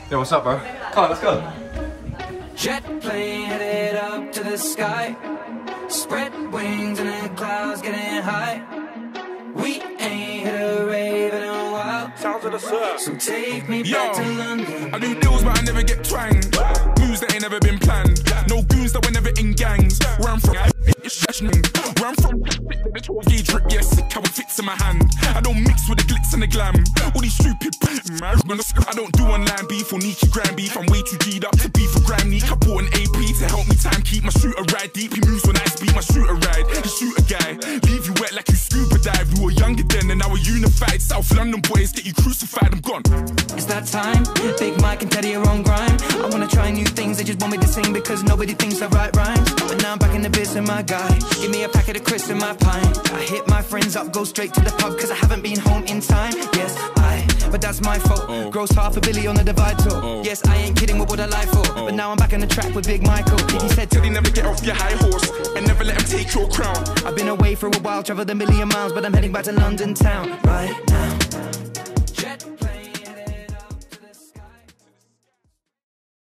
Yo, what's up, bro? Come on, let's go. Jet plane headed up to the sky. Spread wings and the clouds getting high. We ain't hit a rave in a while. Sounds of the surf. So take me back to London. I do deals but I never get twanged. Moves that ain't never been planned. No goons that were never in gangs. Where I'm from, where I'm from, the 12 drip, yeah, sick how it fits in my hand. I don't mix with the glitz and the glam. All these stupid I don't do online beef or Nietzsche gram beef. I'm way too G'd up to beef for gram neek. I bought an AP to help me time keep my shooter ride deep. He moves when I speak my shooter ride. He shoot a guy, leave you wet like you scuba dive. We were younger then and now we're unified. South London boys get you crucified, I'm gone. It's that time, Big Mike and Teddy are on grime. I wanna try new things, they just want me to sing because nobody thinks I write rhymes. But now I'm back in the biz with my guy. Give me a packet of crisps and my pint. I hit my friends up, go straight to the pub cause I haven't been home in time. Yes, but that's my fault. Gross $500 million on the divide tour. Yes, I ain't kidding, what would I lie for? But now I'm back on the track with Big Michael. He said Teddy, never get off your high horse and never let him take your crown. I've been away for a while, traveled a million miles, but I'm heading back to London town right now.